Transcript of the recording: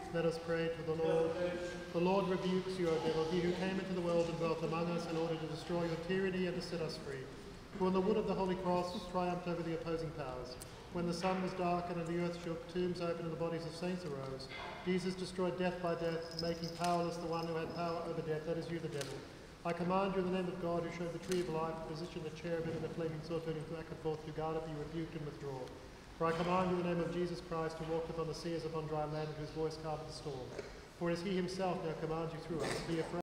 Let us pray to the Lord. The Lord rebukes you, O devil, he who came into the world and dwelt among us in order to destroy your tyranny and to set us free. Who on the wood of the Holy Cross triumphed over the opposing powers. When the sun was darkened and the earth shook, tombs opened and the bodies of saints arose. Jesus destroyed death by death, making powerless the one who had power over death, that is you, the devil. I command you in the name of God, who showed the tree of life, positioned the cherubim and the flaming sword turning back and forth to guard it, be rebuked and withdraw. For I command you in the name of Jesus Christ, who walked upon the sea as upon dry land, and whose voice calmed the storm. For it is he himself now commands you through us. Be afraid.